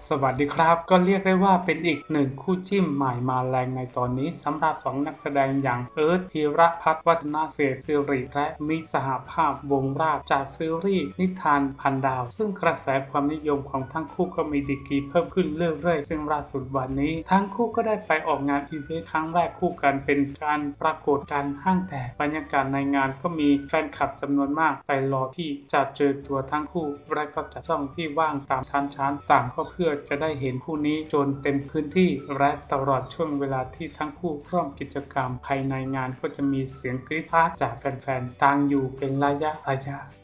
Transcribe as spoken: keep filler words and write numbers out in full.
สวัสดีครับก็เรียกได้ว่าเป็นอีกหนึ่งคู่จิ้มใหม่มาแรงในตอนนี้สำหรับสองนักแสดงอย่างเอิร์ธธีรพัฒน์วัฒนาเศรษฐ์สิริและมิตรสหภาพวงราชจากซีรีส์นิทานพันดาวซึ่งกระแสความนิยมของทั้งคู่ก็มีดีกรีเพิ่มขึ้นเรื่อยๆซึ่งล่าสุดวันนี้ทั้งคู่ก็ได้ไปออกงานอีเวนต์ครั้งแรกคู่กันเป็นการปรากฏการห้างแตกบรรยากาศในงานก็มีแฟนคลับจำนวนมากไปรอที่จะเจอตัวทั้งคู่และก็จะช่องที่ว่างตามชั้นๆต่างก็เพื่อจะได้เห็นคู่นี้จนเต็มพื้นที่และตลอดช่วงเวลาที่ทั้งคู่ร่วมกิจกรรมภายในงานก็จะมีเสียงกรี๊ดกราดจากแฟนๆต่างอยู่เป็นระยะระยะ